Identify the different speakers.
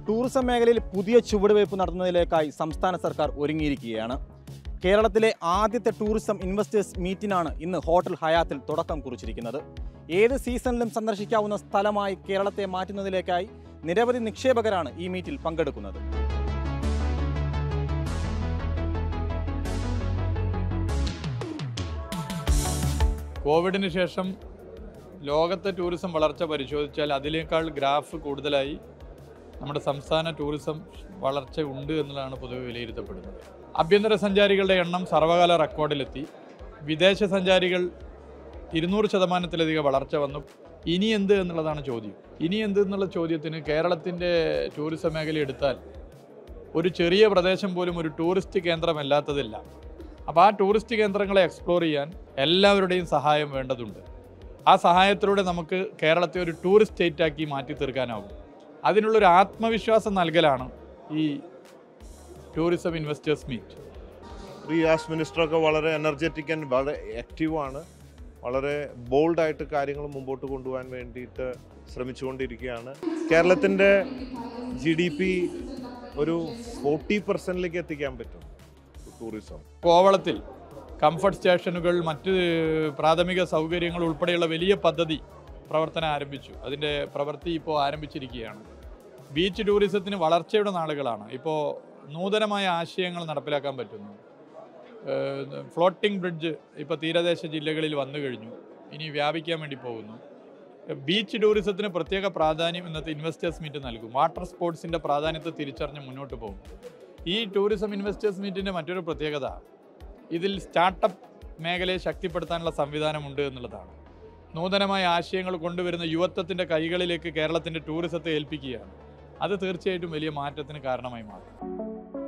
Speaker 1: Tourism മേഖലയിൽ പുതിയ ചുവടുവയ്പ് നടത്തുന്നതിലേക്കായി സംസ്ഥാന സർക്കാർ ഒരുങ്ങിയിരിക്കുകയാണ്. കേരളത്തിലെ ആദ്യത്തെ ടൂറിസം ഇൻവെസ്റ്റേഴ്സ് മീറ്റിനാണ് ഇന്ന് ഹോട്ടൽ ഹയാത്തിൽ തുടക്കം കുറിച്ചിരിക്കുന്നത്. ഏത് സീസണിലും സന്ദർശിക്കാവുന്ന സ്ഥലമായി കേരളത്തെ മാറ്റുന്നതിലേക്കായി നിരവധി നിക്ഷേപകരാണ് ഈ മീറ്റിൽ പങ്കെടുക്കുന്നത്.
Speaker 2: കോവിഡിന് ശേഷം ലോകത്തെ ടൂറിസം വളർച്ച പരിശോധിച്ചാൽ അതിനേക്കാൾ ഗ്രാഫ് കൂടുതലായി നമ്മുടെ സംസ്ഥാന ടൂറിസം വളർച്ച ഉണ്ട് എന്നുള്ളതാണ് പൊതുവെ വിലയിരുത്തപ്പെടുന്നത്. ആഭ്യന്തര സഞ്ചാരികളുടെ എണ്ണം സർവകാല റെക്കോർഡിലെത്തി. വിദേശ സഞ്ചാരികൾ 200% വളർച്ച വന്നു. ഇനി എന്ത് എന്നുള്ളതാണ് ചോദ്യം. ഇനി എന്ത് എന്നുള്ള ചോദ്യത്തിന് കേരളത്തിൻ്റെ ടൂറിസം മേഖല എടുത്താൽ ഒരു ചെറിയ പ്രദേശം പോലും ഒരു ടൂറിസ്റ്റ് കേന്ദ്രമല്ലാത്തതില്ല. അപ്പോൾ ആ ടൂറിസ്റ്റ് കേന്ദ്രങ്ങളെ എക്സ്പ്ലോർ ചെയ്യാൻ എല്ലാവരുടെയും സഹായം വേണ്ടതുണ്ട്. ആ സഹായത്തിലൂടെ നമുക്ക് കേരളത്തെ ഒരു ടൂറിസ്റ്റ് സ്റ്റേറ്റാക്കി മാറ്റി തീർക്കാനാവും. അതിനുള്ളൊരു ആത്മവിശ്വാസം നൽകലാണ് ഈ ടൂറിസം ഇൻവെസ്റ്റേഴ്സ് മീറ്റ്.
Speaker 3: റിയാസ് മിനിസ്റ്ററൊക്കെ വളരെ എനർജറ്റിക് ആൻഡ് വളരെ ആക്റ്റീവാണ്. വളരെ ബോൾഡായിട്ട് കാര്യങ്ങൾ മുമ്പോട്ട് കൊണ്ടുപോകാൻ വേണ്ടിയിട്ട് ശ്രമിച്ചുകൊണ്ടിരിക്കുകയാണ്. കേരളത്തിൻ്റെ GDP ഒരു 40% എത്തിക്കാൻ പറ്റും ടൂറിസം.
Speaker 2: കോവളത്തിൽ കംഫർട്ട് സ്റ്റേഷനുകൾ, മറ്റ് പ്രാഥമിക സൗകര്യങ്ങൾ ഉൾപ്പെടെയുള്ള വലിയ പദ്ധതി പ്രവർത്തനം ആരംഭിച്ചു. അതിൻ്റെ പ്രവൃത്തി ഇപ്പോൾ ആരംഭിച്ചിരിക്കുകയാണ്. ബീച്ച് ടൂറിസത്തിന് വളർച്ചയുടെ നാളുകളാണ്. ഇപ്പോൾ നൂതനമായ ആശയങ്ങൾ നടപ്പിലാക്കാൻ പറ്റുന്നു. ഫ്ലോട്ടിംഗ് ബ്രിഡ്ജ് ഇപ്പോൾ തീരദേശ ജില്ലകളിൽ വന്നു കഴിഞ്ഞു, ഇനി വ്യാപിക്കാൻ വേണ്ടി പോകുന്നു. ബീച്ച് ടൂറിസത്തിന് പ്രത്യേക പ്രാധാന്യം ഇന്നത്തെ ഇൻവെസ്റ്റേഴ്സ് മീറ്റ് നൽകും. വാട്ടർ സ്പോർട്സിൻ്റെ പ്രാധാന്യത്തെ തിരിച്ചറിഞ്ഞ് മുന്നോട്ട് പോകും. ഈ ടൂറിസം ഇൻവെസ്റ്റേഴ്സ് മീറ്റിൻ്റെ മറ്റൊരു പ്രത്യേകത ഇതിൽ സ്റ്റാർട്ടപ്പ് മേഖലയെ ശക്തിപ്പെടുത്താനുള്ള സംവിധാനമുണ്ട് എന്നുള്ളതാണ്. നൂതനമായ ആശയങ്ങൾ കൊണ്ടുവരുന്ന യുവത്വത്തിൻ്റെ കൈകളിലേക്ക് കേരളത്തിൻ്റെ ടൂറിസത്തെ ഏൽപ്പിക്കുകയാണ്. അത് തീർച്ചയായിട്ടും വലിയ മാറ്റത്തിന് കാരണമായി മാറും.